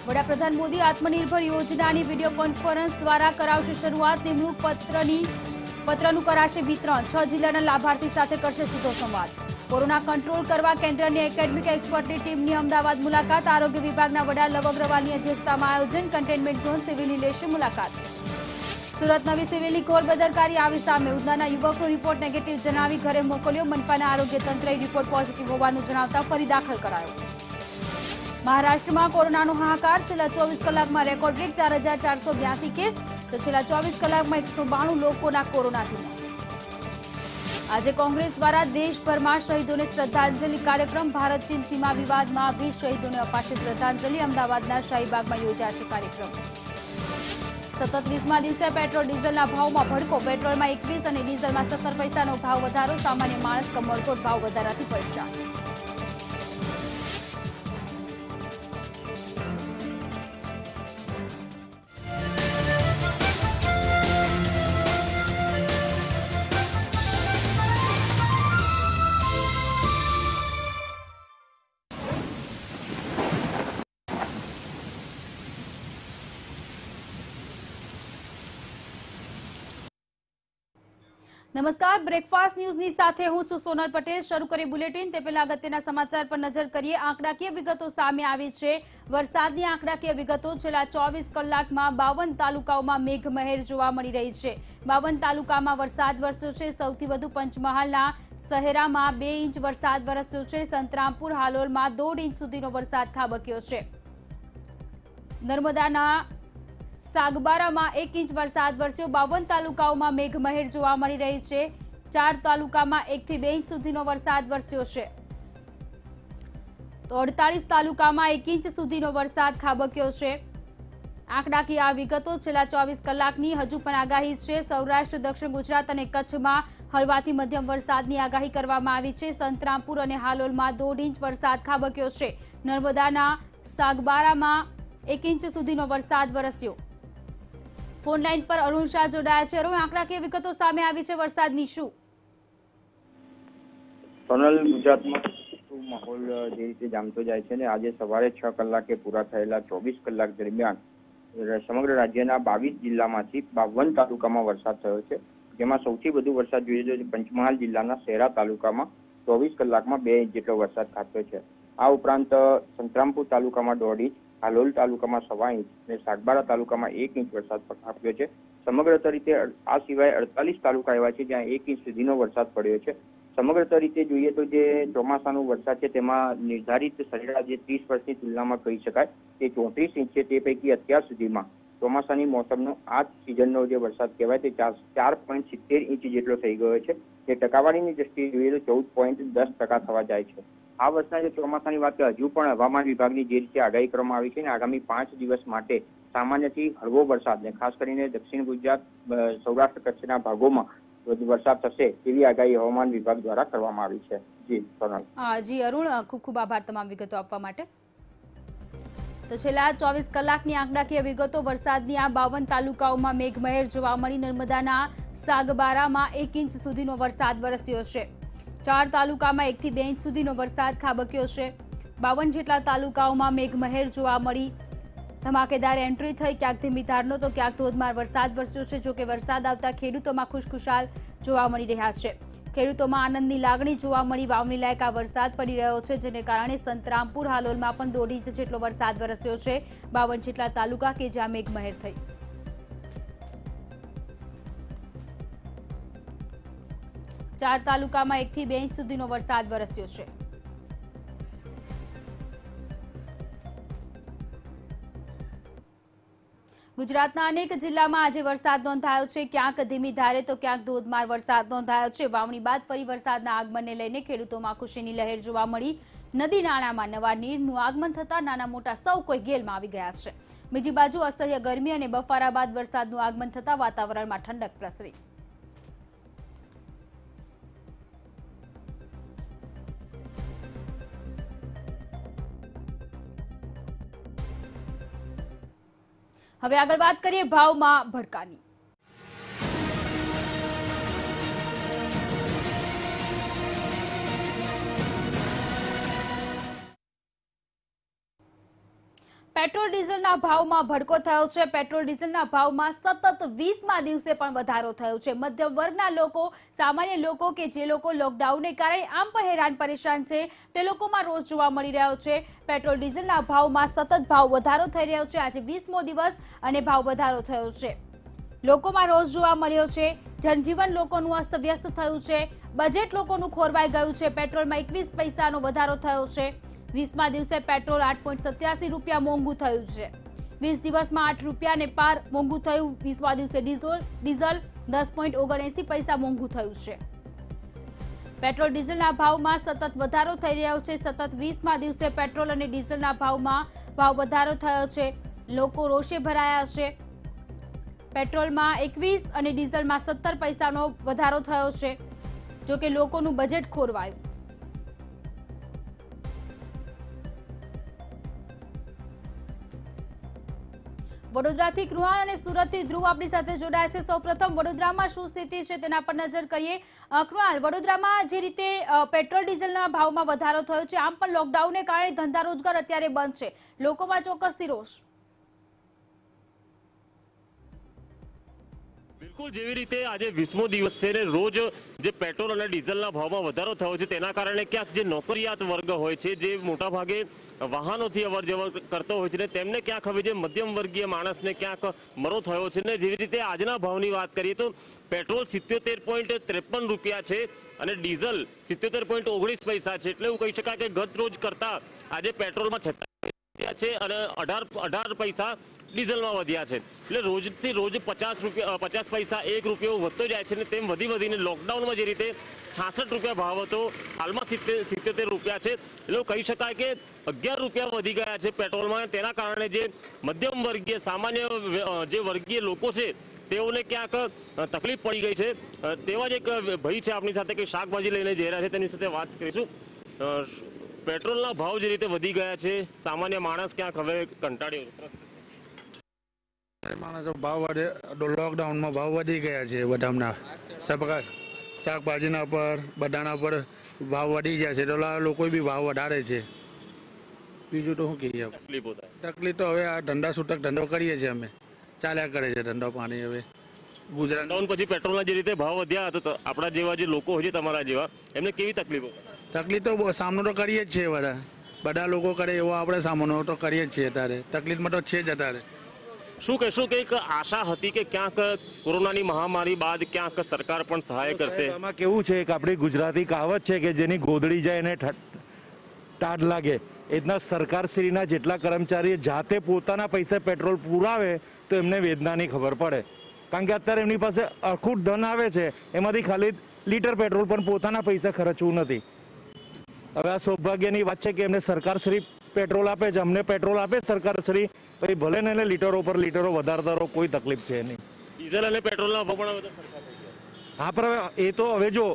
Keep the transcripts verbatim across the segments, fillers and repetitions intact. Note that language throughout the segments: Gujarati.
વડાપ્રધાન મોદી આત્મનિર્ભર યોજનાની વિડીયો કોન્ફરન્સ દ્વારા કરાવશે શરૂઆત. નિમણૂક પત્રની પત્રનું કરાશે વિતરણ. છ જિલ્લાના લાભાર્થી સાથે કરશે સીધો સંવાદ. કોરોના કંટ્રોલ કરવા કેન્દ્રની એકેડમિક એક્સપર્ટની ટીમની અમદાવાદ મુલાકાત. આરોગ્ય વિભાગના વડા લવ અગ્રવાલની અધ્યક્ષતામાં આયોજન. કન્ટેનમેન્ટ ઝોન સિવિલની લેશે મુલાકાત. સુરત નવી સિવિલની ઘોર બેદરકારી આવી સામે. ઉધનાના યુવકનો રિપોર્ટ નેગેટિવ જણાવી ઘરે મોકલ્યો. મનપાના આરોગ્ય તંત્રએ રિપોર્ટ પોઝિટિવ હોવાનું જણાવતા ફરી દાખલ કરાયો. મહારાષ્ટ્રમાં કોરોનાનો હાહાકાર. છેલ્લા ચોવીસ કલાકમાં રેકોર્ડ બ્રેક ચાર હજાર ચારસો બ્યાસી કેસ, તો છેલ્લા ચોવીસ કલાકમાં એકસો બાણું લોકોના કોરોનાથી મોત. આજે કોંગ્રેસ દ્વારા દેશભરમાં શહીદોને શ્રદ્ધાંજલિ કાર્યક્રમ. ભારત ચીન સીમા વિવાદમાં વીર શહીદોને અપાશે શ્રદ્ધાંજલિ. અમદાવાદના શાહીબાગમાં યોજાશે કાર્યક્રમ. સતત વીસમા દિવસે પેટ્રોલ ડીઝલના ભાવમાં ભડકો. પેટ્રોલમાં એકવીસ અને ડીઝલમાં સત્તર પૈસાનો ભાવ વધારો. સામાન્ય માણસ કમળકોટ ભાવ વધારાથી પરેશાન. નમસ્કાર, બ્રેકફાસ્ટ ન્યૂઝની સાથે હું છું સોનલ પટેલ. શરૂ કરીએ બુલેટિન. તે પહેલા અગત્યના સમાચાર પર નજર કરીએ. આંકડાકીય વિગતો સામે આવી છે. વરસાદની આંકડાકીય વિગતો. છેલ્લા ચોવીસ કલાકમાં બાવન તાલુકાઓમાં મેઘમહેર જોવા મળી રહી છે. બાવન તાલુકામાં વરસાદ વરસ્યો છે. સૌથી વધુ પંચમહાલના શહેરામાં બે ઇંચ વરસાદ વરસ્યો છે. સંતરામપુર હાલોલમાં દોઢ ઇંચ સુધીનો વરસાદ ખાબક્યો છે. નર્મદાના સાગબારામાં એક ઇંચ વરસાદ વરસ્યો. બાવન તાલુકાઓમાં મેઘમહેર જોવા મળી રહી છે. ચાર તાલુકામાં એકથી બે ઇંચ સુધીનો વરસાદ વરસ્યો છે. તો અડતાલીસ તાલુકામાં એક ઇંચ સુધીનો વરસાદ ખાબક્યો છે. આંકડાકીય આ વિગતો. છેલ્લા ચોવીસ કલાકની હજુ પણ આગાહી છે. સૌરાષ્ટ્ર, દક્ષિણ ગુજરાત અને કચ્છમાં હળવાથી મધ્યમ વરસાદની આગાહી કરવામાં આવી છે. સંતરામપુર અને હાલોલમાં દોઢ ઇંચ વરસાદ ખાબક્યો છે. નર્મદાના સાગબારામાં એક ઇંચ સુધીનો વરસાદ વરસ્યો. ફોન લાઈન પર અરુણ શાહ જોડાયા છે. અરુણ, આંકડાકીય વિગતો સામે આવી છે વરસાદની, શું? સોનલ, ગુજરાતમાં માહોલ જે રીતે જામતો જાય છે ને આજે સવારે છ કલાકે પૂરા થયેલા ચોવીસ કલાક દરમિયાન સમગ્ર રાજ્યના બાવીસ જિલ્લામાંથી બાવન તાલુકામાં વરસાદ થયો છે. જેમાં સૌથી વધુ વરસાદ જોઈએ તો પંચમહાલ જિલ્લાના શહેરા તાલુકામાં ચોવીસ કલાકમાં બે ઇંચ જેટલો વરસાદ ખાબક્યો છે. આ ઉપરાંત સંતરામપુર તાલુકામાં દોઢ ઇંચ, હાલોલ તાલુકામાં સવા ઇંચ અને સાગબારા તાલુકામાં એક ઇંચ વરસાદ ખાબક્યો છે. સમગ્ર રીતે આ સિવાય અડતાલીસ તાલુકા એવા છે જ્યાં એક ઇંચ સુધીનો વરસાદ પડ્યો છે. સમગ્ર રીતે જોઈએ તો જે ચોમાસાનો વરસાદ છે તેમાં નિર્ધારિત સરેરાશ જે ત્રીસ વર્ષની તુલનામાં કહી શકાય તે ચોત્રીસ ઇંચ છે. તે પૈકી અત્યાર સુધીમાં ચોમાસાની મોસમનો આ સિઝનનો જે વરસાદ કહેવાય તે ચાર પોઈન્ટ સિત્તેર ઇંચ જેટલો થઈ ગયો છે. તે ટકાવારીની દ્રષ્ટિએ જોઈએ તો ચૌદ પોઈન્ટ દસ ટકા થવા જાય છે. આ વર્ષના જે ચોમાસાની વાત હજુ પણ હવામાન વિભાગની જે રીતે આગાહી કરવામાં આવી છે ને આગામી પાંચ દિવસ માટે સામાન્યથી હળવો વરસાદ ને ખાસ કરીને દક્ષિણ ગુજરાત, સૌરાષ્ટ્ર, કચ્છના ભાગોમાં વરસાદ થશે તેવી આગાહી હવામાન વિભાગ દ્વારા કરવામાં આવી છે. જી સોનલ. હા જી અરુણ, ખૂબ ખૂબ આભાર તમામ વિગતો આપવા માટે. તો છેલ્લા ચોવીસ કલાકની આંકડાકીય વિગતો. વરસાદની આ બાવન તાલુકાઓમાં મેઘમહેર જોવા મળી. નર્મદાના સાગબારામાં એક ઇંચ સુધીનો વરસાદ વરસ્યો છે. ચાર તાલુકામાં એકથી બે ઇંચ સુધીનો વરસાદ ખાબક્યો છે. બાવન જેટલા તાલુકાઓમાં મેઘમહેર જોવા મળી. ધમાકેદાર એન્ટ્રી થઈ. ક્યાંક ધીમી ધારનો તો ક્યાંક ધોધમાર વરસાદ વરસ્યો છે. જોકે વરસાદ આવતા ખેડૂતોમાં ખુશખુશાલ જોવા મળી રહ્યા છે. ખેડૂતોમાં આનંદની લાગણી જોવા મળી. વાવણી લાયક આ વરસાદ પડી રહ્યો છે, જેને કારણે સંતરામપુર હાલોલમાં પણ દોઢ ઇંચ જેટલો વરસાદ વરસ્યો છે. બાવન જેટલા તાલુકા કે જ્યાં મેઘમહેર થઈ. ચાર તાલુકામાં એકથી બે ઇંચ સુધીનો વરસાદ વરસ્યો છે. ગુજરાતના અનેક જિલ્લામાં આજે વરસાદ નોંધાયો છે. ક્યાંક ધીમી ધારે તો ક્યાંક ધોધમાર વરસાદ નોંધાયો છે. વાવણી બાદ ફરી વરસાદના આગમનને લઈને ખેડૂતોમાં ખુશીની લહેર જોવા મળી. નદી નાળામાં નવા નીરનું આગમન થતા નાના મોટા સૌ કોઈ ગેલમાં આવી ગયા છે. બીજી બાજુ અસહ્ય ગરમી અને બફારા બાદ વરસાદનું આગમન થતા વાતાવરણમાં ઠંડક પ્રસરી. હવે આગળ વાત કરીએ ભાવમાં ભડકાની. પેટ્રોલ ડીઝલના ભાવમાં ભડકો થયો છે. પેટ્રોલ ડીઝલના ભાવમાં સતત વીસમા દિવસે પણ વધારો થયો છે. મધ્યમ વર્ગના લોકો, સામાન્ય લોકો કે જે લોકો લોકડાઉનને કારણે આમ પણ હેરાન પરેશાન છે, તે લોકોમાં રોષ જોવા મળી રહ્યો છે. પેટ્રોલ ડીઝલના ભાવમાં સતત ભાવ વધારો થઈ રહ્યો છે. આજે વીસમો દિવસ અને ભાવ વધારો થયો છે. લોકોમાં રોષ જોવા મળ્યો છે. જનજીવન લોકોનું અસ્તવ્યસ્ત થયું છે. બજેટ લોકોનું ખોરવાઈ ગયું છે. પેટ્રોલમાં એકવીસ પૈસાનો વધારો થયો છે. વીસમા દિવસે પેટ્રોલ આઠ પોઈન્ટ સત્યાસી રૂપિયા મોંઘું થયું છે. વીસ દિવસમાં આઠ રૂપિયાને પાર મોંઘું થયું. વીસમા દિવસે ડીઝલ ડીઝલ દસ પોઈન્ટ ઓગણએસી પૈસા મોંઘું થયું છે. પેટ્રોલ ડીઝલના ભાવમાં સતત વધારો થઈ રહ્યો છે. સતત વીસમા દિવસે પેટ્રોલ અને ડીઝલના ભાવમાં ભાવ વધારો થયો છે. લોકો રોષે ભરાયા છે. પેટ્રોલમાં એકવીસ અને ડીઝલમાં સત્તર પૈસાનો વધારો થયો છે. જો કે લોકોનું બજેટ ખોરવાયું. વડોદરાથી કૃણાલ અને સુરતથી ધ્રુવ આપણી સાથે જોડાયા છે. સૌપ્રથમ વડોદરામાં શું સ્થિતિ છે તેના પર નજર કરીએ. કૃણાલ, વડોદરામાં જે રીતે પેટ્રોલ ડીઝલના ભાવમાં વધારો થયો છે, આમ પણ લોકડાઉનને કારણે ધંધા રોજગાર અત્યારે બંધ છે. લોકોમાં ચોક્કસથી રોષ. બિલકુલ, જેવી રીતે આજે વીસમો દિવસ છે ને રોજ જે પેટ્રોલ અને ડીઝલના ભાવમાં વધારો થયો છે, તેના કારણે ક્યાંક જે નોકરિયાત વર્ગ હોય છે, જે મોટાભાગે વાહનોથી અવર જવર કરતો હોય છે ને તેમને ક્યાંક હવે જે મધ્યમ વર્ગીય માણસને ક્યાંક મરો થયો છે ને જેવી રીતે આજના ભાવની વાત કરીએ તો પેટ્રોલ સિત્યોતેર પોઈન્ટ ત્રેપન રૂપિયા છે અને ડીઝલ સિત્યોતેર પોઈન્ટ ઓગણીસ પૈસા છે. એટલે એવું કહી શકાય કે ગત રોજ કરતા આજે પેટ્રોલમાં છત્રીસ છે અને અઢાર અઢાર પૈસા ડીઝલમાં વધ્યા છે. એટલે રોજથી રોજ પચાસ રૂપિયા પચાસ પૈસા એક રૂપિયો વધતો જાય છે ને તેમ વધી વધીને લોકડાઉનમાં જે રીતે છાસઠ રૂપિયા ભાવ હતો, હાલમાં સિત્તેર રૂપિયા છે. એટલે કહી શકાય કે અગિયાર રૂપિયા વધી ગયા છે પેટ્રોલમાં. તેના કારણે જે મધ્યમ વર્ગીય સામાન્ય જે વર્ગીય લોકો છે તેઓને ક્યાંક તકલીફ પડી ગઈ છે. તેવા જ એક ભાઈ છે આપણી સાથે કે શાકભાજી લઈને જઈ રહ્યા છે, તેની સાથે વાત કરીશું. પેટ્રોલના ભાવ જે રીતે વધી ગયા છે, સામાન્ય માણસ ક્યાંક હવે કંટાળ્યો. માણસો ભાવ વધે, લોકડાઉનમાં ભાવ વધી ગયા છે. બધાના સબકા શાકભાજીના પર બધાના પર ભાવ વધી ગયા છે. તો લોકો બી ભાવ વધારે છે. બીજું તો શું કહીએ, તકલીફ તો હવે આ ધંધા છૂટક ધંધો કરીએ છીએ અમે, ચાલ્યા કરે છે ધંધો પાણી. હવે ગુજરાત પછી પેટ્રોલના જે રીતે ભાવ વધ્યા તો આપણા જેવા જે લોકો હોય છે, તમારા જેવા, એમને કેવી તકલીફો? તકલીફ તો સામનો તો કરીએ જ છીએ. બધા બધા લોકો કરે એવો આપણે સામનો તો કરીએ જ છીએ. અત્યારે તકલીફમાં તો છે જ. અત્યારે શું કહેશો કે એક આશા હતી કે ક્યાંક કોરોનાની મહામારી બાદ ક્યાંક સરકાર પણ સહાય કરશે? આમાં કેવું છે કે આપણી ગુજરાતી કહાવત છે કે જેની ગોદડી જાય એને ટાઢ લાગે. એટલા સરકારશ્રીના જેટલા કર્મચારી જાતે પોતાના પૈસે પેટ્રોલ પુરાવે તો એમને વેદનાની ખબર પડે. કારણ કે અત્યારે એમની પાસે અખૂટ ધન આવે છે, એમાંથી ખાલી લીટર પેટ્રોલ પણ પોતાના પૈસા ખર્ચવું નથી. હવે આ સૌભાગ્યની વાત છે કે એમને સરકારશ્રી પેટ્રોલ આપે છે, અમને પેટ્રોલ આપે સરકારશ્રી, પછી ભલે ને લીટરો પર લીટરો વધારતા રહો, કોઈ તકલીફ છે નહીં. ડીઝલ અને પેટ્રોલના ભાવ પણ હવે સરખા થઈ ગયા. હા, પણ એ તો હવે જો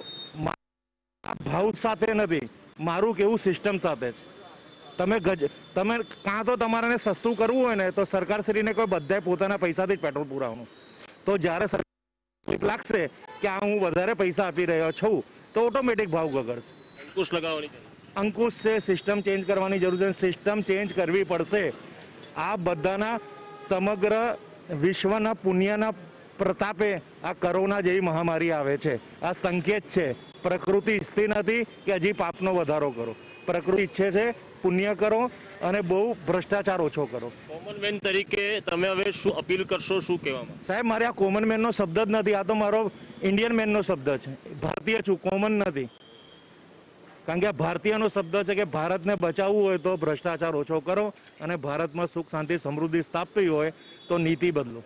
ભાવ સાથે નથી, મારું કેવું સિસ્ટમ સાથે છે. તમે ગજ તમે કાં તો તમારે સસ્તું કરવું હોય ને તો સરકારશ્રીને કોઈ બધાએ પોતાના પૈસાથી જ પેટ્રોલ પુરાવવાનું. તો જ્યારે સરકાર લાગશે કે આ હું વધારે પૈસા આપી રહ્યો છું તો ઓટોમેટિક ભાવ ગગડશે. અંકુશ લગાવવાની અંકુશ છે, સિસ્ટમ ચેન્જ કરવાની જરૂર છે. સિસ્ટમ ચેન્જ કરવી પડશે. આ બધાના સમગ્ર વિશ્વના પુણ્યના પ્રતાપે આ કોરોના જેવી મહામારી આવે છે. આ સંકેત છે. પ્રકૃતિ ઈચ્છતી નથી કે હજી પાપનો વધારો કરો. પ્રકૃતિ ઈચ્છે છે પુણ્ય કરો અને બહુ ભ્રષ્ટાચાર ઓછો કરો. કોમન મેન તરીકે તમે હવે શું અપીલ કરશો, શું કહેવામાં? સાહેબ, મારે આ કોમન મેનનો શબ્દ જ નથી, આ તો મારો ઇન્ડિયન મેનનો શબ્દ છે. ભારતીય છું, કોમન નથી. કારણ કે આ ભારતીયનો શબ્દ છે કે ભારતને બચાવવું હોય તો ભ્રષ્ટાચાર ઓછો કરો અને ભારતમાં સુખ શાંતિ સમૃદ્ધિ સ્થાપવી હોય તો નીતિ બદલો.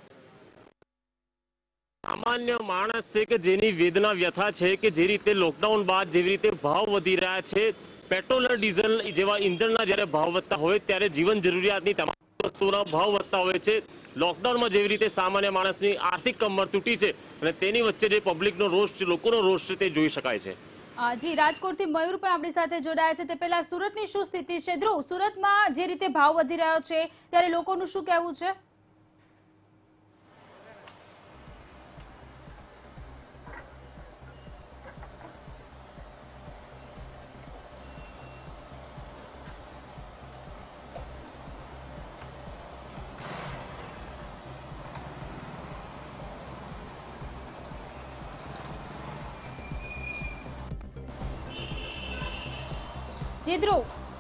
સામાન્ય માણસ છે કે જેની વેદના વ્યથા છે કે જે રીતે લોકડાઉન બાદ જેવી રીતે ભાવ વધી રહ્યા છે, પેટ્રોલ અને ડીઝલ જેવા ઇંધણના જ્યારે ભાવ વધતા હોય ત્યારે જીવન જરૂરિયાતની તમામ વસ્તુઓના ભાવ વધતા હોય છે. લોકડાઉનમાં જેવી રીતે સામાન્ય માણસની આર્થિક કમર તૂટી છે અને તેની વચ્ચે જે પબ્લિકનો રોષ છે, લોકોનો રોષ છે, તે જોઈ શકાય છે. જી, રાજકોટથી મયુર પણ આપણી સાથે જોડાયા છે. તે પહેલા સુરતની શું સ્થિતિ છે? ધ્રુવ, સુરતમાં જે રીતે ભાવ વધી રહ્યો છે ત્યારે લોકોનું શું કહેવું છે? જી ધ્રુવ,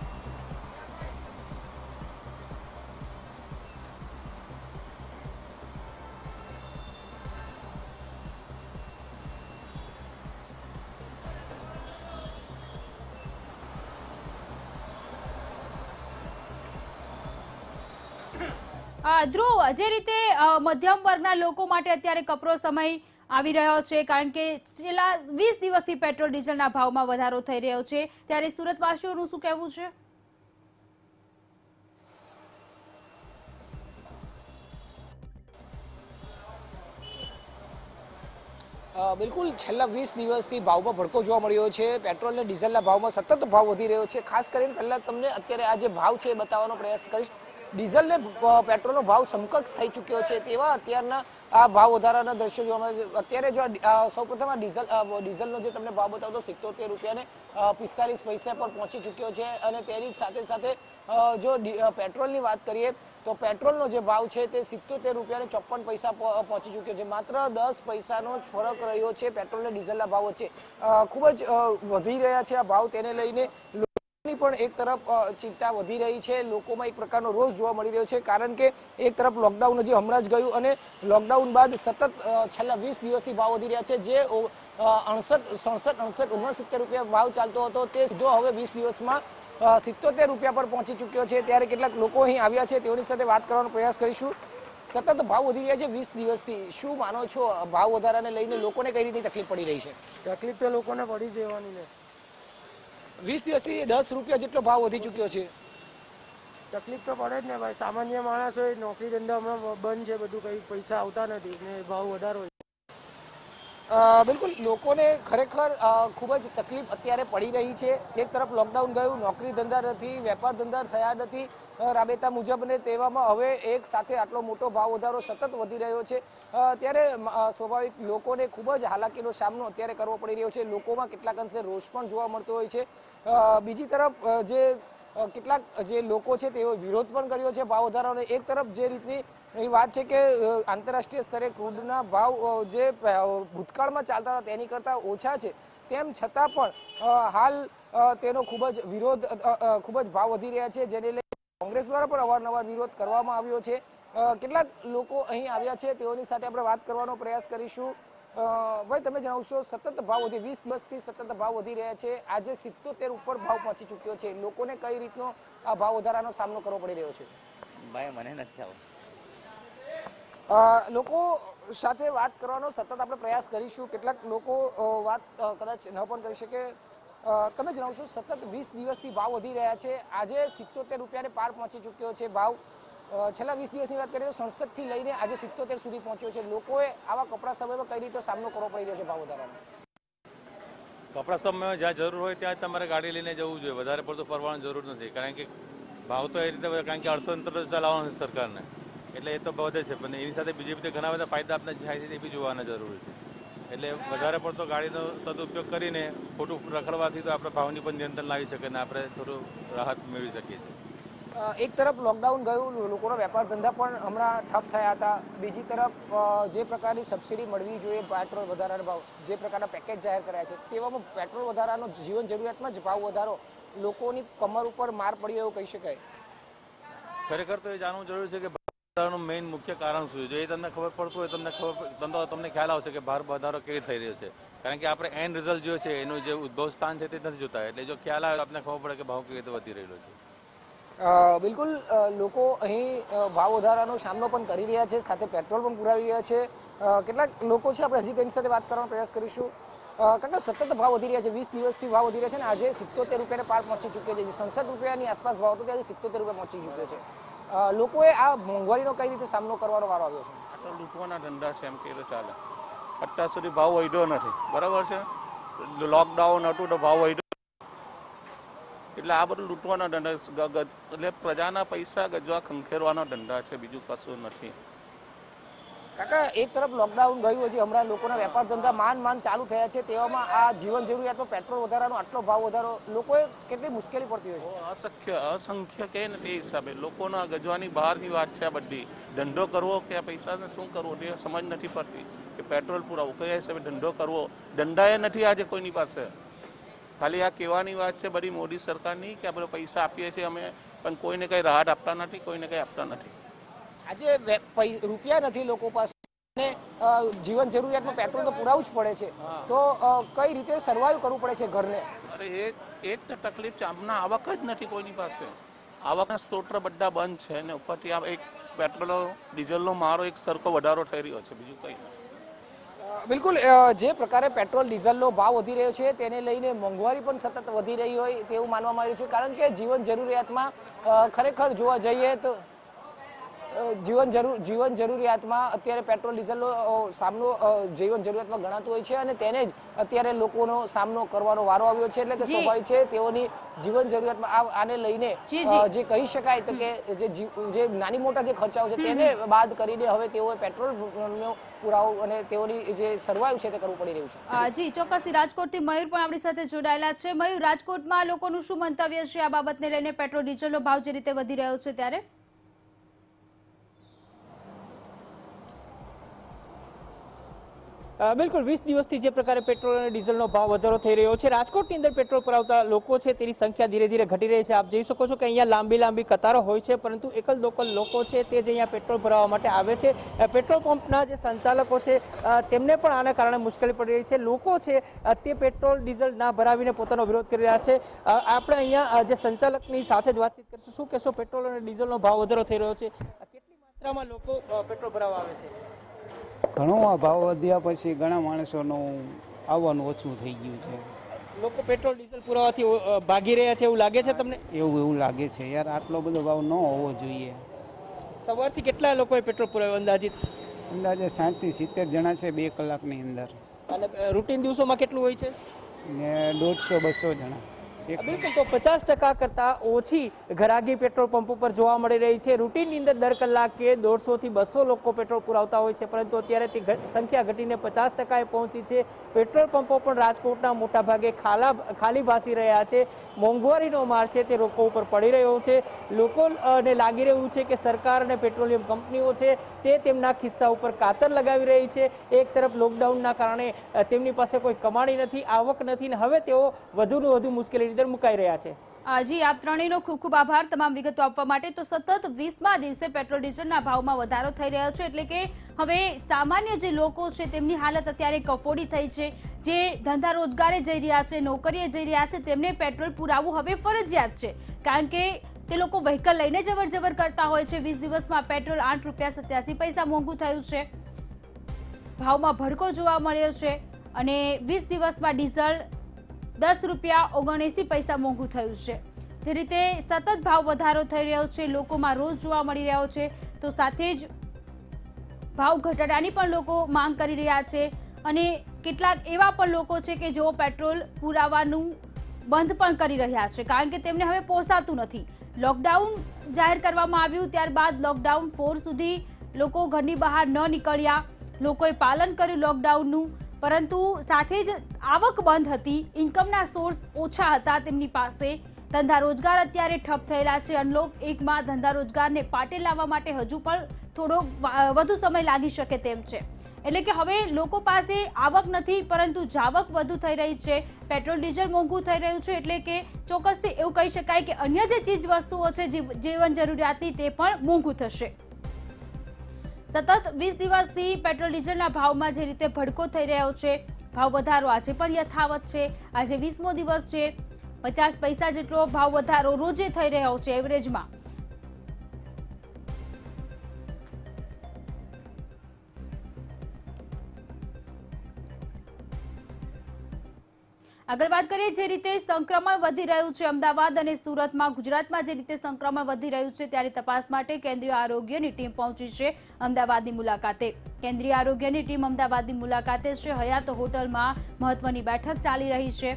અ, ધ્રુવ, જે રીતે અ, મધ્યમ વર્ગના લોકો માટે અત્યારે કપરો સમય આવી રહ્યો છે, કારણ કે છેલ્લા વીસ દિવસથી પેટ્રોલ ડીઝલના ભાવમાં વધારો થઈ રહ્યો છે, ત્યારે સુરતવાસીઓનું શું કહેવું છે? બિલકુલ છેલ્લા વીસ દિવસથી ભાવમાં ભડકો જોવા મળ્યો છે। પેટ્રોલ અને ડીઝલના ભાવમાં સતત ભાવ વધી રહ્યો છે। ખાસ કરીને પહેલા તમને અત્યારે આ જે ભાવ છે એ બતાવવાનો પ્રયાસ કરીશ। ડીઝલ ને પેટ્રોલનો ભાવ સમકક્ષ થઈ ચૂક્યો છે, તેવા અત્યારના આ ભાવ વધારાના દ્રશ્યો જોવા મળે છે। અત્યારે જો સૌપ્રથમ આ ડીઝલ ડીઝલનો જે તમને ભાવ બતાવતો સિત્તોતેર રૂપિયા ને પિસ્તાલીસ પૈસા પર પહોંચી ચૂક્યો છે, અને તેની સાથે સાથે જો પેટ્રોલની વાત કરીએ તો પેટ્રોલનો જે ભાવ છે તે સિત્તોતેર રૂપિયા ને ચોપન પૈસા પહોંચી ચૂક્યો છે। માત્ર દસ પૈસાનો જ ફરક રહ્યો છે પેટ્રોલ અને ડીઝલના ભાવ વચ્ચે। ખૂબ જ વધી રહ્યા છે આ ભાવ, તેને લઈને ની પણ એક તરફ ચિંતા વધી રહી છે। લોકોમાં એક પ્રકારનો રોષ જોવા મળી રહ્યો છે, કારણ કે એક તરફ લોકડાઉન હજી હમણાં જ ગયું અને લોકડાઉન બાદ સતત છેલ્લા વીસ દિવસથી ભાવ વધી રહ્યા છે। જે અડસઠ સડસઠ અડસઠ ઓગણસિત્તેર રૂપિયા ભાવ ચાલતો હતો તે સીધો હવે વીસ દિવસમાં સિત્તોતેર રૂપિયા પર પહોંચી ચૂક્યો છે। ત્યારે કેટલાક લોકો અહીં આવ્યા છે, તેઓની સાથે વાત કરવાનો પ્રયાસ કરીશું। સતત ભાવ વધી રહ્યા છે વીસ દિવસથી, શું માનો છો ભાવ વધારાને લઈને લોકોને કઈ રીતે તકલીફ પડી રહી છે? તકલીફ તો લોકોને પડી જવાની ને, વીસ દિવસથી દસ રૂપિયા જેટલો ભાવ વધી ચૂક્યો છે। તકલીફ તો પડે જ ને ભાઈ, સામાન્ય માણસ હોય, નોકરી ધંધા હમણાં બંધ છે, બધું કઈ પૈસા આવતા નથી ને ભાવ વધારો હોય। બિલકુલ લોકોને ખરેખર ખૂબ જ તકલીફ અત્યારે પડી રહી છે। એક તરફ લોકડાઉન ગયું, નોકરી ધંધા નથી, વેપાર ધંધા થયા નથી રાબેતા મુજબ, ને તેવામાં હવે એક સાથે આટલો મોટો ભાવ વધારો સતત વધી રહ્યો છે, ત્યારે સ્વાભાવિક લોકોને ખૂબ જ હાલાકીનો સામનો અત્યારે કરવો પડી રહ્યો છે। લોકોમાં કેટલાક અંશે રોષ પણ જોવા મળતો હોય છે। બીજી તરફ જે કેટલાક જે લોકો છે તેઓ વિરોધ પણ કર્યો છે ભાવ વધારાનો। એક તરફ જે રીતની એ વાત છે કે આંતરરાષ્ટ્રીય સ્તરે ક્રૂડના ભાવ જે ભૂતકાળમાં ચાલતા હતા તેની કરતાં ઓછા છે, તેમ છતાં પણ હાલ તેનો ખૂબ જ વિરોધ ખૂબ જ ભાવ વધી રહ્યા છે, જેને લઈને કોંગ્રેસ દ્વારા પણ અવારનવાર વિરોધ કરવામાં આવ્યો છે। કેટલાક લોકો અહીં આવ્યા છે, તેઓની સાથે આપણે વાત કરવાનો પ્રયાસ કરીશું। ભાઈ, તમે જણાવશો, સતત ભાવ વધી વીસ દિવસથી સતત ભાવ વધી રહ્યા છે, આજે સિત્તોતેર ઉપર ભાવ પહોંચી ચૂક્યો છે, લોકોને કઈ રીતનો આ ભાવ વધારાનો સામનો કરવો પડી રહ્યો છે? ભાઈ મને નથી આવું, લોકો સાથે વાત કરવાનો સતત આપણે પ્રયાસ કરીશું। કેટલાક લોકો વાત કદાચ ન પણ કરી શકે। તમે જણાવશો, સતત વીસ દિવસથી ભાવ વધી રહ્યા છે, આજે સિત્તોતેર રૂપિયાને પાર પહોંચી ચૂક્યો છે ભાવ। છેલ્લા વીસ દિવસની વાત કરીએ તો સડસઠ થી લઈને આજે સિત્તોતેર સુધી પહોંચ્યો છે। લોકોએ આવા કપરા સમયમાં કઈ રીતે સામનો કરવો પડી રહ્યો છે ભાવ વધારાનો? કપરા સમયમાં જ્યાં જરૂર હોય ત્યાં તમારે ગાડી લઈને જવું જોઈએ, વધારે પડતું ફરવાની જરૂર નથી, કારણ કે ભાવ તો એ રીતે, કારણ કે અર્થતંત્ર ચલાવવાનું છે સરકારને, એટલે એ તો વધે છે, પણ એની સાથે બીજી રીતે ઘણા બધા ફાયદા આપણે થાય છે એ બી જોવાના જરૂરી છે। એટલે વધારે પડતો ગાડીનો સદુપયોગ કરીને ખોટું રખડવાથી તો આપણે ભાવની પણ નિયંત્રણ લાવી શકીએ અને આપણે થોડું રાહત મેળવી શકીએ છીએ। એક તરફ લોકડાઉન ગયું, લોકોના વેપાર ધંધા પણ હમણાં ઠપ થયા હતા, બીજી તરફ જે પ્રકારની સબસિડી મળવી જોઈએ પેટ્રોલ વધારાનો ભાવ, જે પ્રકારના પેકેજ જાહેર કર્યા છે, તેવામાં પેટ્રોલ વધારાનો જીવન જરૂરિયાતમાં જ ભાવ વધારો લોકોની કમર ઉપર માર પડ્યો એવું કહી શકાય? ખરેખર તો એ જાણવું જરૂરી છે કે ભાવ વધારાનું મેઇન મુખ્ય કારણ શું છે। જો એ તમને ખબર પડતું હોય, તમને ખબર તમને ખ્યાલ આવશે કે ભાવ વધારો કેવી થઈ રહ્યો છે, કારણ કે આપણે એન્ડ રિઝલ્ટ જો છે એનું જે ઉદ્ભવ સ્થાન છે તે નથી જોતા, એટલે જો ખ્યાલ આવે તો આપણે ખબર પડે કે ભાવ કેવી રીતે વધી રહ્યો છે। બિલકુલ લોકો અહીં ભાવ વધારાનો સામનો પણ કરી રહ્યા છે, સાથે પેટ્રોલ પણ પુરાવી રહ્યા છે। કેટલાક લોકો છે, આપણે હજી તેની સાથે વાત કરવાનો પ્રયાસ કરીશું। કારણ કે સતત ભાવ વધી રહ્યા છે, વીસ દિવસથી ભાવ વધી રહ્યા છે, ને આજે સિત્તોતેર રૂપિયાને પાર પહોંચી ચૂક્યો છે। સડસઠ રૂપિયાની આસપાસ ભાવ હતો, ત્યારે સિત્તોતેર રૂપિયા પહોંચી ચૂક્યો છે। લોકોએ આ મોંઘવારીનો કઈ રીતે સામનો કરવાનો વારો આવ્યો છે? આ તો લૂંટવાના ધંધા છે એમ કે તો ચાલે। અત્યાર સુધી ભાવ વધ્યો નથી, બરાબર છે, લોકડાઉન હતું તો ભાવ વધ્યો, એટલે આ બધું લૂંટવાના ધંધા, એટલે પ્રજાના પૈસા ગજવા ખંખેરવાના ધંધા છે, બીજું કશું નથી। કાકા, એક તરફ લોકડાઉન ગયું, હજી હમણાં લોકોના વેપાર ધંધા માંડ માંડ ચાલુ થયા છે, તેવામાં આ જીવન જરૂરિયાતમાં પેટ્રોલ વધારાનો આટલો ભાવ વધારો લોકોએ કેટલી મુશ્કેલી પડતી હોય છે? અશક્ય અસંખ્ય કે ને તે હિસાબે લોકોના ગજવાની બહારની વાત છે આ બધી। ધંધો કરવો કે આ પૈસાને શું કરવો તે સમજ નથી પડતી, કે પેટ્રોલ પુરાવું કયા હિસાબે ધંધો કરવો, ધંધા એ નથી આજે કોઈની પાસે। ખાલી આ કહેવાની વાત છે બધી મોદી સરકારની કે આપણે પૈસા આપીએ છીએ અમે, પણ કોઈને કંઈ રાહત આપતા નથી, કોઈને કંઈ આપતા નથી. આજે રૂપિયા નથી લોકો પાસે અને જીવન જરૂરિયાતમાં પેટ્રોલ તો પુરાવું જ પડે છે, તો કઈ રીતે સર્વાઈવ કરવું પડે છે ઘરને? અરે એ એ જ તકલીફ છે, આમના આવક જ નથી કોઈની પાસે. આવકના સ્ત્રોત બધા બંધ છે ને ઉપરથી આ એક પેટ્રોલ ડીઝલનો મારો એક સરખો વધારો થઈ રહ્યો છે, બીજું કંઈ નહીં. બિલકુલ, જે પ્રકારે પેટ્રોલ ડીઝલનો ભાવ વધી રહ્યો છે તેને લઈને મોંઘવારી પણ સતત વધી રહી હોય તેવું માનવામાં આવ્યું છે, કારણ કે જીવન જરૂરિયાતમાં ખરેખર જોવા જઈએ તો જીવન જરૂર જીવન જરૂરિયાતમાં અત્યારે પેટ્રોલ ડીઝલનો સામનો જીવન જરૂરિયાતમાં ગણાતું હોય છે અને તેને જ અત્યારે લોકોનો સામનો કરવાનો વારો આવ્યો છે. એટલે કે સ્વાભાવિક છે તેઓની જીવન જરૂરિયાતમાં આને લઈને જે કહી શકાય તો કે જે નાની મોટા જે ખર્ચાઓ છે તેને બાદ કરીને હવે તેઓએ પેટ્રોલનો પુરાવો અને તેઓની જે સર્વાઈવ છે તે કરવું પડી રહ્યું છે. જી ચોક્કસથી રાજકોટથી મયુર પણ આપણી સાથે જોડાયેલા છે. મયુર, રાજકોટમાં લોકોનું શું મંતવ્ય છે આ બાબતને લઈને? પેટ્રોલ ડીઝલનો ભાવ જે રીતે વધી રહ્યો છે ત્યારે બિલકુલ વીસ દિવસથી જે પ્રકારે પેટ્રોલ અને ડીઝલનો ભાવ વધારો થઈ રહ્યો છે, રાજકોટની અંદર પેટ્રોલ પુરાવતા લોકો છે તેની સંખ્યા ધીરે ધીરે ઘટી રહી છે. આપ જોઈ શકો છો કે અહીંયા લાંબી લાંબી કતારો હોય છે, પરંતુ એક જ લોકલ લોકો છે તે જ અહીંયા પેટ્રોલ ભરાવવા માટે આવે છે. પેટ્રોલ પંપના જે સંચાલકો છે તેમને પણ આના કારણે મુશ્કેલી પડી રહી છે. લોકો છે તે પેટ્રોલ ડીઝલ ના ભરાવીને પોતાનો વિરોધ કરી રહ્યા છે. આપણે અહીંયા જે સંચાલકની સાથે જ વાતચીત કરીશું. શું કહેશો, પેટ્રોલ અને ડીઝલનો ભાવ વધારો થઈ રહ્યો છે, કેટલી માત્રામાં લોકો પેટ્રોલ ભરાવવા આવે છે? ઘણો આ ભાવ વધ્યા પછી ઘણા માણસોનું આવવાનું ઓછું થઈ ગયું છે. લોકો પેટ્રોલ ડીઝલ પુરાવાથી ભાગી રહ્યા છે એવું લાગે છે તમને? એવું એવું લાગે છે યાર, આટલો બધો ભાવ ન હોવો જોઈએ. સવારથી કેટલા લોકોએ પેટ્રોલ પુરાવ્યું અંદાજિત? અંદાજે સાઠ થી સિત્તેર જણા છે બે કલાકની અંદર. અને રૂટીન દિવસોમાં કેટલું હોય છે? ને દોઢસો બસો જણા. બિલકુલ, તો પચાસ ટકા કરતાં ઓછી ઘરાગી પેટ્રોલ પંપ ઉપર જોવા મળી રહી છે. રૂટીનની અંદર દર કલાકે દોઢસો થી બસો લોકો પેટ્રોલ પુરાવતા હોય છે, પરંતુ અત્યારે તે સંખ્યા ઘટીને પચાસ ટકાએ પહોંચી છે. પેટ્રોલ પંપો પણ રાજકોટના મોટા ભાગે ખાલા ખાલી ભાસી રહ્યા છે. મોંઘવારીનો માર છે તે લોકો ઉપર પડી રહ્યો છે. લોકોને લાગી રહ્યું છે કે સરકાર અને પેટ્રોલિયમ કંપનીઓ છે તે તેમના ખિસ્સા ઉપર કાતર લગાવી રહી છે. એક તરફ લોકડાઉનના કારણે તેમની પાસે કોઈ કમાણી નથી, આવક નથી ને હવે તેઓ વધુને વધુ મુશ્કેલી મુકાઈ રહ્યા છે. જી, આપ ત્રણેયનો ખૂબ ખૂબ આભાર તમામ વિગતો આપવા માટે. તો સતત વીસમા દિવસે પેટ્રોલ ડીઝલના ભાવમાં વધારો થઈ રહ્યો છે, એટલે કે હવે સામાન્ય જે લોકો છે તેમની હાલત અત્યારે કફોડી થઈ છે. જે ધંધા રોજગારે જઈ રહ્યા છે, નોકરીએ જઈ રહ્યા છે, તેમને પેટ્રોલ પુરાવવું હવે ફરજિયાત છે, કારણ કે તે લોકો વ્હીકલ લઈને જવર જવર કરતા હોય છે. વીસ દિવસમાં પેટ્રોલ આઠ રૂપિયા સત્યાસી પૈસા મોંઘું થયું છે, ભાવમાં ભડકો જોવા મળ્યો છે. અને વીસ દિવસમાં ડીઝલ દસ રૂપિયા ઓગણએસી પૈસા મોંઘું થયું છે. જે રીતે સતત ભાવ વધારો થઈ રહ્યો છે, લોકોમાં રોજ જોવા મળી રહ્યો છે, તો સાથે જ ભાવ ઘટાડાની પણ લોકો માંગ કરી રહ્યા છે. અને કેટલાક એવા પણ લોકો છે કે જેઓ પેટ્રોલ પુરાવાનું બંધ પણ કરી રહ્યા છે, કારણ કે તેમને હવે પોસાતું નથી. લોકડાઉન જાહેર કરવામાં આવ્યું ત્યારબાદ લોકડાઉન ફોર સુધી લોકો ઘરની બહાર ન નીકળ્યા, લોકોએ પાલન કર્યું લોકડાઉનનું, પરંતુ સાથે જ આવક બંધ હતી, ઇન્કમના સોર્સ ઓછા હતા તેમની પાસે. ધંધા રોજગાર અત્યારે ઠપ થયેલા છે. અનલોક એકમાં ધંધા રોજગારને પાટે લાવવા માટે હજુ પણ થોડો વધુ સમય લાગી શકે તેમ છે. એટલે કે હવે લોકો પાસે આવક નથી, પરંતુ જાવક વધુ થઈ રહી છે. પેટ્રોલ ડીઝલ મોંઘું થઈ રહ્યું છે, એટલે કે ચોક્કસથી એવું કહી શકાય કે અન્ય જે ચીજ વસ્તુઓ છે જીવન જરૂરિયાતની તે પણ મોંઘું થશે. સતત વીસ દિવસથી પેટ્રોલ ડીઝલના ભાવમાં જે રીતે ભડકો થઈ રહ્યો છે, ભાવ વધારો આજે પણ યથાવત છે. આજે વીસમો દિવસ છે, પચાસ પૈસા જેટલો ભાવ વધારો રોજે થઈ રહ્યો છે એવરેજમાં. આગળ વાત કરીએ, જે રીતે સંક્રમણ વધી રહ્યું છે અમદાવાદ અને સુરતમાં, ગુજરાતમાં જે રીતે સંક્રમણ વધી રહ્યું છે, ત્યારે તપાસ માટે કેન્દ્રીય આરોગ્યની ટીમ પહોંચી છે અમદાવાદની મુલાકાતે. કેન્દ્રીય આરોગ્યની ટીમ અમદાવાદની મુલાકાતે છે. હયાત હોટલમાં મહત્વની બેઠક ચાલી રહી છે.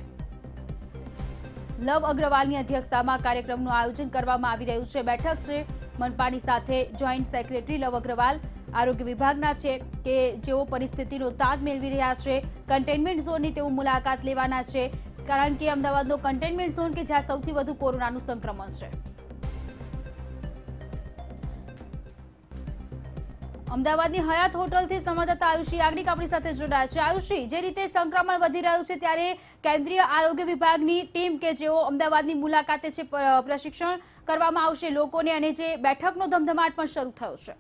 લવ અગ્રવાલની અધ્યક્ષતામાં કાર્યક્રમનું આયોજન કરવામાં આવી રહ્યું છે. બેઠક છે મનપાની સાથે જોઈન્ટ સેક્રેટરી લવ અગ્રવાલ આરોગ્ય વિભાગના છે કે જેઓ પરિસ્થિતિનો તાગ મેળવી રહ્યા છે. કન્ટેનમેન્ટ ઝોનની તેઓ મુલાકાત લેવાના છે, કારણ કે અમદાવાદનો કન્ટેનમેન્ટ ઝોન કે જ્યાં સૌથી વધુ કોરોનાનું સંક્રમણ છે. અમદાવાદની હયાત હોટલથી સંવાદદાતા આયુષી યાજ્ઞિક આપણી સાથે જોડાયા છે। આયુષી, જે રીતે સંક્રમણ વધી રહ્યું છે ત્યારે કેન્દ્રીય આરોગ્ય વિભાગની ટીમ કે જેઓ અમદાવાદની મુલાકાતે છે પ્રશિક્ષણ કરવામાં આવશે લોકોને, અને જે બેઠકનો ધમધમાટ પણ શરૂ થયો છે।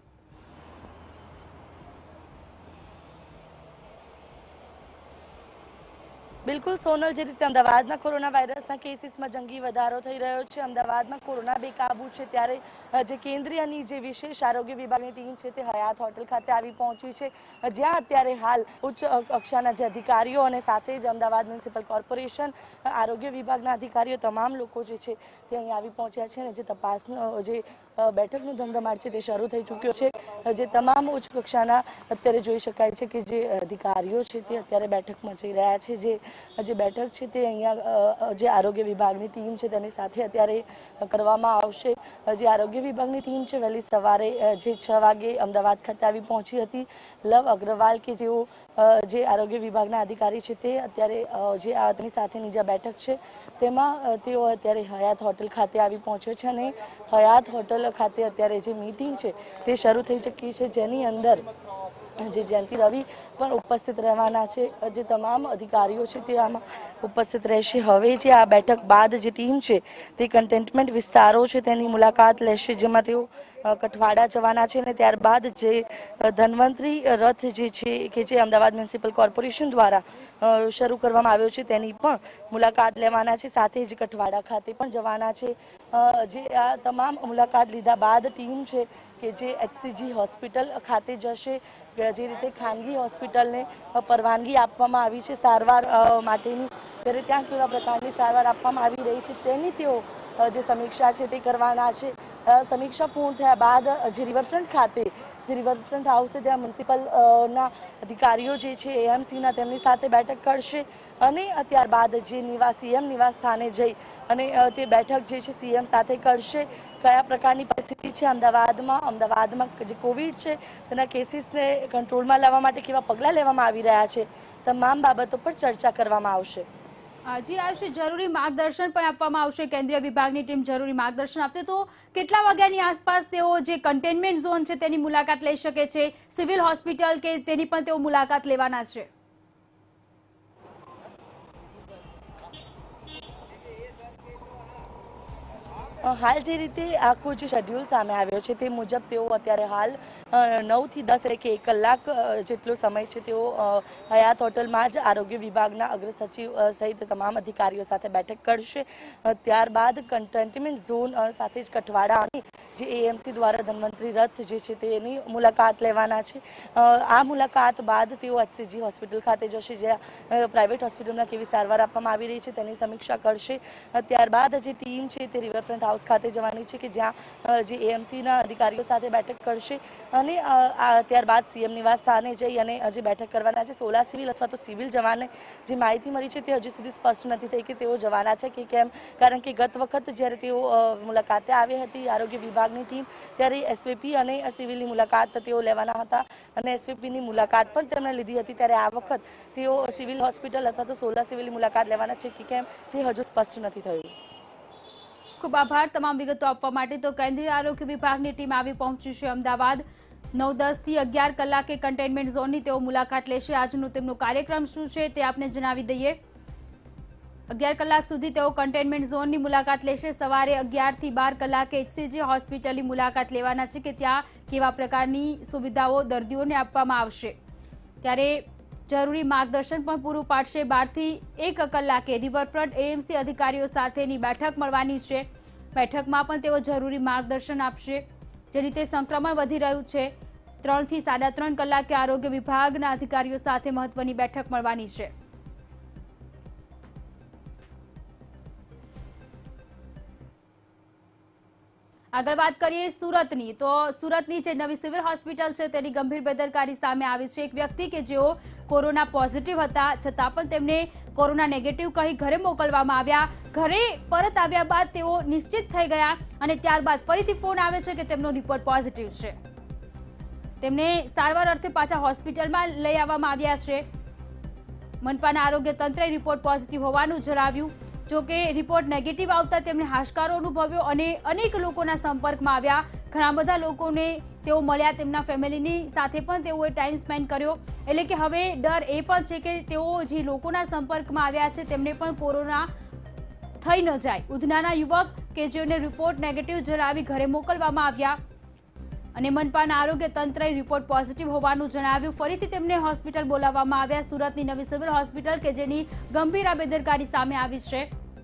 બિલકુલ સોનલ, જે રીતે અમદાવાદના કોરોના વાયરસના કેસીસમાં જંગી વધારો થઈ રહ્યો છે, અમદાવાદમાં કોરોના બેકાબુ છે, ત્યારે જે કેન્દ્રીયની જે વિશેષ આરોગ્ય વિભાગની ટીમ છે તે હયાત હોટલ ખાતે આવી પહોંચી છે, જ્યાં અત્યારે હાલ ઉચ્ચ કક્ષાના જે અધિકારીઓ અને સાથે જ અમદાવાદ મ્યુનિસિપલ કોર્પોરેશન આરોગ્ય વિભાગના અધિકારીઓ તમામ લોકો જે છે તે અહીં આવી પહોંચ્યા છે અને જે તપાસનો જે બેઠકનો ધમધમાટ છે તે શરૂ થઈ ચૂક્યો છે। જે તમામ ઉચ્ચ કક્ષાના અત્યારે જોઈ શકાય છે કે જે અધિકારીઓ છે તે અત્યારે બેઠકમાં જઈ રહ્યા છે। જે જે બેઠક છે તે અહીંયા જે આરોગ્ય વિભાગની ટીમ છે તેની સાથે અત્યારે કરવામાં આવશે। જે આરોગ્ય વિભાગની ટીમ છે વહેલી સવારે જે છ વાગે અમદાવાદ ખાતે આવી પહોંચી હતી। લવ અગ્રવાલ કે જેઓ જે આરોગ્ય વિભાગના અધિકારી છે તે અત્યારે જે તેની સાથેની જે બેઠક છે તેમાં તેઓ અત્યારે હયાત હોટલ ખાતે આવી પહોંચ્યો છે અને હયાત હોટલ ખાતે અત્યારે જે મીટિંગ છે તે શરૂ થઈ ચૂકી છે, જેની અંદર જે જયંતિ રવિ પણ ઉપસ્થિત રહેવાના છે। જે તમામ અધિકારીઓ છે તે આમાં ઉપસ્થિત રહેશે। હવે જે આ બેઠક બાદ જે ટીમ છે તે કન્ટેનમેન્ટ વિસ્તારો છે તેની મુલાકાત લેશે, જેમાં તેઓ કઠવાડા જવાના છે અને ત્યારબાદ જે ધન્વંતરી રથ જે છે કે જે અમદાવાદ મ્યુનિસિપલ કોર્પોરેશન દ્વારા શરૂ કરવામાં આવ્યો છે તેની પણ મુલાકાત લેવાના છે, સાથે જ કઠવાડા ખાતે પણ જવાના છે। જે આ તમામ મુલાકાત લીધા બાદ ટીમ છે કે જે એચસીજી હોસ્પિટલ ખાતે જશે। જે રીતે ખાનગી હોસ્પિટલને પરવાનગી આપવામાં આવી છે સારવાર માટેની, ત્યારે ત્યાં કેવા પ્રકારની સારવાર આપવામાં આવી રહી છે તેની તેઓ જે સમીક્ષા છે તે કરવાના છે। સમીક્ષા પૂર્ણ થયા બાદ જે રિવરફ્રન્ટ ખાતે જે રિવરફ્રન્ટ હાઉસ છે ત્યાં મ્યુનિસિપલના અધિકારીઓ જે છે એએમસીના તેમની સાથે બેઠક કરશે અને ત્યારબાદ જે નિવાસ સીએમ નિવાસ સ્થાને જઈ અને તે બેઠક જે છે સીએમ સાથે કરશે। કયા પ્રકારની પરિસ્થિતિ છે અમદાવાદમાં, અમદાવાદમાં જે કોવિડ છે તેના કેસીસને કંટ્રોલમાં લાવવા માટે કેવા પગલાં લેવામાં આવી રહ્યા છે, તમામ બાબતો પર ચર્ચા કરવામાં આવશે। જી આયુષી, જરૂરી માર્ગદર્શન પણ આપવામાં આવશે, કેન્દ્રીય વિભાગની ટીમ જરૂરી માર્ગદર્શન આપશે, તો કેટલા વાગ્યાની આસપાસ તેઓ જે કન્ટેનમેન્ટ ઝોન છે તેની મુલાકાત લઈ શકે છે, સિવિલ હોસ્પિટલ કે તેની પણ તેઓ મુલાકાત લેવાના છે? હાલ જે રીતે આખો જે શેડ્યુલ સામે આવ્યો છે તે મુજબ તેઓ અત્યારે હાલ નવ થી દસ એટલે કે એક કલાક જેટલો સમય છે તેઓ હયાત હોટલમાં જ આરોગ્ય વિભાગના અગ્ર સચિવ સહિત તમામ અધિકારીઓ સાથે બેઠક કરશે। ત્યારબાદ કન્ટેનમેન્ટ ઝોન સાથે જ કઠવાડા અને જે એએમસી દ્વારા ધન્વંતરી રથ જે છે તેની મુલાકાત લેવાના છે। આ મુલાકાત બાદ તેઓ એચસીજી હોસ્પિટલ ખાતે જશે, જ્યાં પ્રાઇવેટ હોસ્પિટલમાં કેવી સારવાર આપવામાં આવી રહી છે તેની સમીક્ષા કરશે। ત્યારબાદ જે ટીમ છે તે રિવરફ્રન્ટ હાઉસ ખાતે જવાની છે કે જ્યાં જે એએમસીના અધિકારીઓ સાથે બેઠક કરશે અને ત્યારબાદ સીએમ નિવાસ સ્થાને જઈ અને જે બેઠક કરવાના છે। સોલા સિવિલ અથવા તો સિવિલ જવાને જે માહિતી મળી છે તે હજુ સુધી સ્પષ્ટ નથી થઈ કે તેઓ જવાના છે કે કેમ, કારણ કે ગત વખત જ્યારે તેઓ મુલાકાતે આવી હતી આરોગ્ય વિભાગની ટીમ ત્યારે એસવીપી અને સિવિલની મુલાકાત તેઓ લેવાના હતા અને એસવીપીની મુલાકાત પણ તેમણે લીધી હતી, ત્યારે આ વખત તેઓ સિવિલ હોસ્પિટલ અથવા તો સોલા સિવિલની મુલાકાત લેવાના છે કે કેમ તે હજુ સ્પષ્ટ નથી થયું। ખૂબ આભાર તમામ વિગતો આપવા માટે। તો કેન્દ્રીય આરોગ્ય વિભાગની ટીમ આવી પહોંચી છે અમદાવાદ। નવ દસ થી અગિયાર કલાકે કન્ટેનમેન્ટ ઝોનની તેઓ મુલાકાત લેશે। આજનો તેમનો કાર્યક્રમ શું છે તે આપને જણાવી દઈએ। અગિયાર કલાક સુધી તેઓ કન્ટેનમેન્ટ ઝોનની મુલાકાત લેશે। સવારે અગિયાર થી બાર કલાકે એચસીજી હોસ્પિટલની મુલાકાત લેવાના છે કે ત્યાં કેવા પ્રકારની સુવિધાઓ દર્દીઓને આપવામાં આવશે, ત્યારે જરૂરી માર્ગદર્શન પણ પૂરું પાડશે। બાર થી એક કલાકે રિવરફ્રન્ટ એએમસી અધિકારીઓ સાથેની બેઠક મળવાની છે, બેઠકમાં પણ તેઓ જરૂરી માર્ગદર્શન આપશે। જે રીતે સંક્રમણ વધી રહ્યું છે, ત્રણ થી સાડા ત્રણ કલાકે આરોગ્ય વિભાગના અધિકારીઓ સાથે મહત્વની બેઠક મળવાની છે। આગળ વાત કરીએ સુરતની, તો સુરતની જે નવી સિવિલ હોસ્પિટલ છે તેની ગંભીર બેદરકારી સામે આવી છે। એક વ્યક્તિ કે જેઓ કોરોના પોઝિટિવ હતા છતાં પણ તેમને કોરોના નેગેટિવ કહી ઘરે મોકલવામાં આવ્યા। ઘરે પરત આવ્યા બાદ તેઓ નિશ્ચિત થઈ ગયા અને ત્યારબાદ ફરીથી ફોન આવે છે કે તેમનો રિપોર્ટ પોઝિટિવ છે। તેમને સારવાર અર્થે પાછા હોસ્પિટલમાં લઈ આવવામાં આવ્યા છે। મનપાના આરોગ્ય તંત્રે રિપોર્ટ પોઝિટિવ હોવાનું જણાવ્યું, જો કે રિપોર્ટ નેગેટિવ આવતા તેમણે હાશકારો અનુભવ્યો અને અનેક લોકોના સંપર્કમાં આવ્યા। ઘણા બધા લોકોને તેઓ મળ્યા, તેમના ફેમિલીની સાથે પણ તેઓએ ટાઈમ સ્પેન્ડ કર્યો। એટલે કે હવે ડર એ પણ છે કે તેઓ જે લોકોના સંપર્કમાં આવ્યા છે તેમને પણ કોરોના થઈ ન જાય। ઉધનાના યુવક કે જેને રિપોર્ટ નેગેટિવ જણાવી ઘરે મોકલવામાં આવ્યા અને મનપાના આરોગ્ય તંત્રએ રિપોર્ટ પોઝિટિવ હોવાનું જણાવ્યું। ફરીથી તેમને હોસ્પિટલ બોલાવવામાં આવ્યા। સુરતની નવી સિવિલ હોસ્પિટલ કે જેની ગંભીર બેદરકારી સામે આવી છે।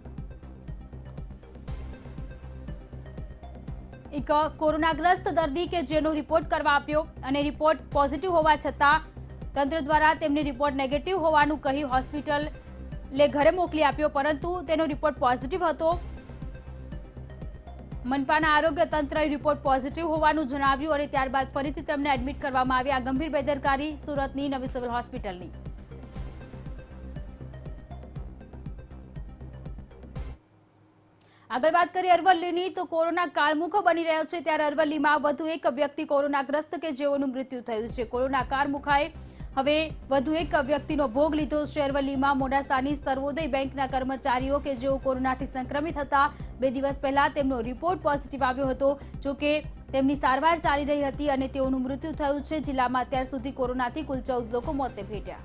એક કોરોનાગ્રસ્ત દર્દી કે જેનો રિપોર્ટ કરવા આપ્યો અને રિપોર્ટ પોઝિટિવ હોવા છતાં તંત્ર દ્વારા તેમને રિપોર્ટ નેગેટિવ હોવાનું કહી હોસ્પિટલે ઘરે મોકલી આપ્યો, પરંતુ તેનો રિપોર્ટ પોઝિટિવ હતો। મનપાના આરોગ્ય તંત્રએ રિપોર્ટ પોઝિટિવ હોવાનું જણાવ્યું અને ત્યારબાદ ફરીથી તેમને એડમિટ કરવામાં આવ્યા। આ ગંભીર બેદરકારી સુરતની નવી સિવિલ હોસ્પિટલની। આગળ વાત કરીએ અરવલ્લીની, તો કોરોના કાળમુખો બની રહ્યો છે ત્યારે અરવલ્લીમાં વધુ એક વ્યક્તિ કોરોનાગ્રસ્ત કે જેઓનું મૃત્યુ થયું છે। કોરોના કાળમુખાએ હવે વધુ એક વ્યક્તિનો ભોગ લીધો છે। અરવલ્લીમાં મોડાસાની સર્વોદય બેંકના કર્મચારીઓ કે જેઓ કોરોનાથી સંક્રમિત હતા, બે દિવસ પહેલા તેમનો રિપોર્ટ પોઝિટિવ આવ્યો હતો। જોકે તેમની સારવાર ચાલી રહી હતી અને તેઓનું મૃત્યુ થયું છે। જિલ્લામાં અત્યાર સુધી કોરોનાથી કુલ ચૌદ લોકો મોતે ભેટ્યા।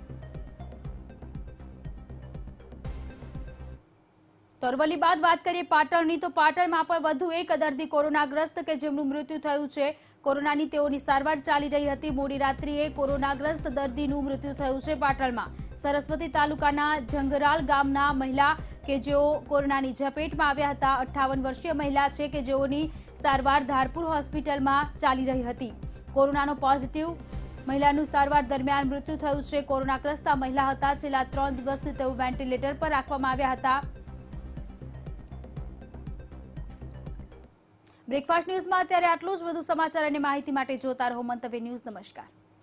તો અરવલ્લી બાદ વાત કરીએ પાટણની, તો પાટણમાં પણ વધુ એક દર્દી કોરોનાગ્રસ્ત કે જેમનું મૃત્યુ થયું છે। કોરોનાની તેઓની સારવાર ચાલી રહી હતી। મોડી રાત્રિએ કોરોનાગ્રસ્ત દર્દીનું મૃત્યુ થયું છે પાટણમાં। સરસ્વતી તાલુકાના જંગરાલ ગામના મહિલા કે જેઓ કોરોનાની ઝપેટમાં આવ્યા હતા। અઠ્ઠાવન વર્ષીય મહિલા છે કે જેઓની સારવાર ધારપુર હોસ્પિટલમાં ચાલી રહી હતી। કોરોનાનો પોઝિટિવ મહિલાનું સારવાર દરમિયાન મૃત્યુ થયું છે। કોરોનાગ્રસ્ત આ મહિલા હતા। છેલ્લા ત્રણ દિવસથી તેઓ વેન્ટિલેટર પર રાખવામાં આવ્યા હતા। બ્રેકફાસ્ટ ન્યૂઝમાં અત્યારે આટલું જ। વધુ સમાચાર અને માહિતી માટે જોતા રહો મંતવ્ય ન્યૂઝ। નમસ્કાર।